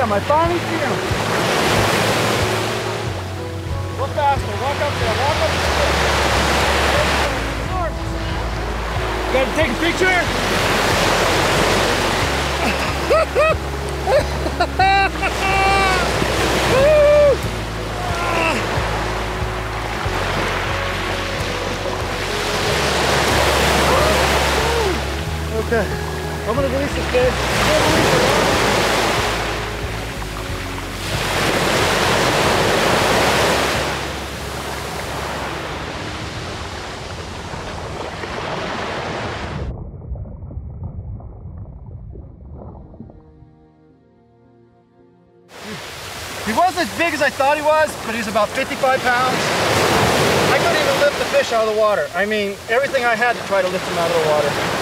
him. I finally see him. Go faster. Walk up there. Walk up there. Gotta take a picture? Okay, I'm gonna release this fish. He wasn't as big as I thought he was, but he's about 55 pounds. I couldn't even lift the fish out of the water. I mean, everything I had to try to lift him out of the water.